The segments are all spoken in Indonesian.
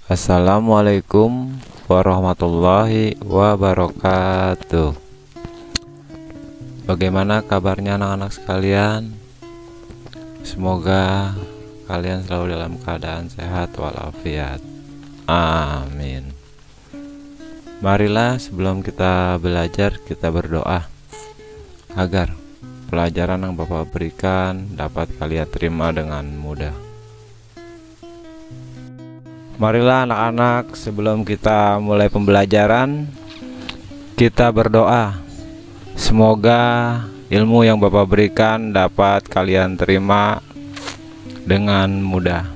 Assalamualaikum warahmatullahi wabarakatuh. Bagaimana kabarnya anak-anak sekalian? Semoga kalian selalu dalam keadaan sehat walafiat. Amin. Marilah sebelum kita belajar, kita berdoa agar pelajaran yang Bapak berikan dapat kalian terima dengan mudah. Marilah anak-anak, sebelum kita mulai pembelajaran, kita berdoa. Semoga ilmu yang Bapak berikan dapat kalian terima dengan mudah.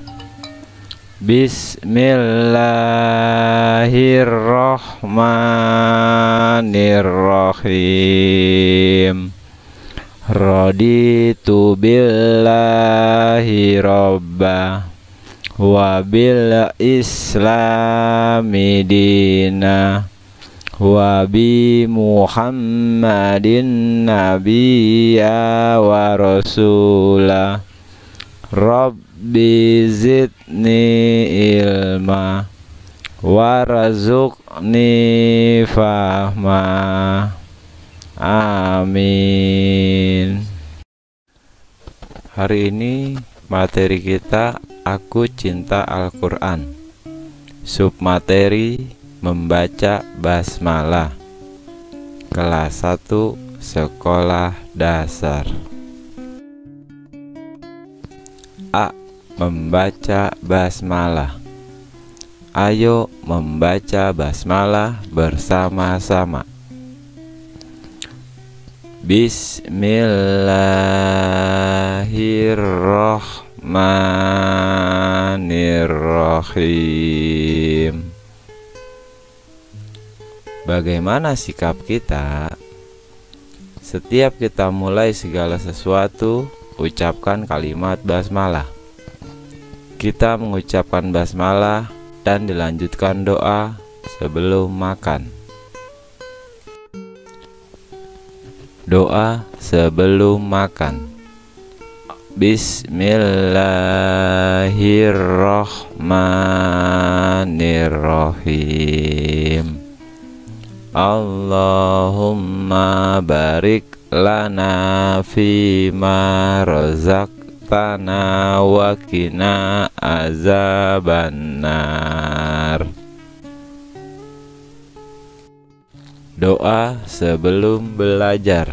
Bismillahirrahmanirrahim. Raditu billahi robba wa bil islami dina wa bi muhammadin nabiyya wa rasula rabbi zidni ilma warzuqni fahma. Amin. Hari ini materi kita Aku Cinta Al-Quran. Submateri membaca basmalah. Kelas 1 Sekolah Dasar. A. Membaca basmalah. Ayo membaca basmalah bersama-sama. Bismillahirrahmanirrahim. Bagaimana sikap kita? Setiap kita mulai segala sesuatu, ucapkan kalimat basmalah. Kita mengucapkan basmalah dan dilanjutkan doa sebelum makan. Doa sebelum makan. Bismillahirrahmanirrahim. Allahumma barik lana fima razaqtana wa qina azabannar. Doa sebelum belajar.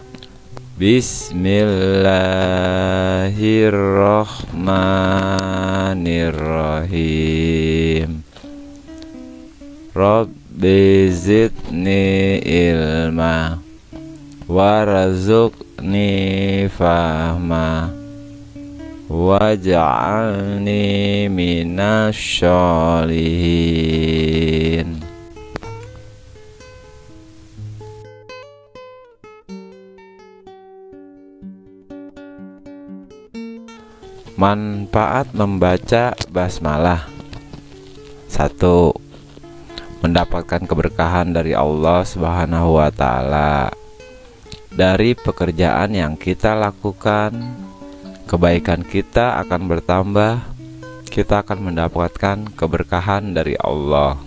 Bismillahirrahmanirrahim. Rabbi zidni ilma warzuqni fahma waj'alni minasyolihin. Manfaat membaca basmalah. 1. Mendapatkan keberkahan dari Allah Subhanahu wa Ta'ala. Dari pekerjaan yang kita lakukan, kebaikan kita akan bertambah. Kita akan mendapatkan keberkahan dari Allah.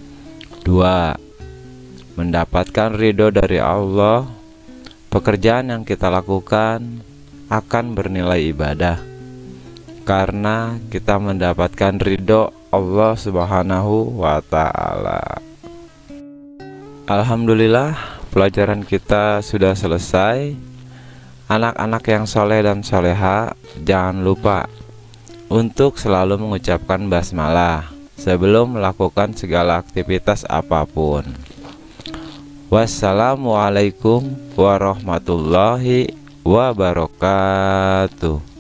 2. Mendapatkan ridho dari Allah. Pekerjaan yang kita lakukan akan bernilai ibadah, karena kita mendapatkan ridho Allah Subhanahu wa Ta'ala. Alhamdulillah, pelajaran kita sudah selesai. Anak-anak yang soleh dan soleha, jangan lupa untuk selalu mengucapkan basmalah sebelum melakukan segala aktivitas apapun. Wassalamualaikum warahmatullahi wabarakatuh.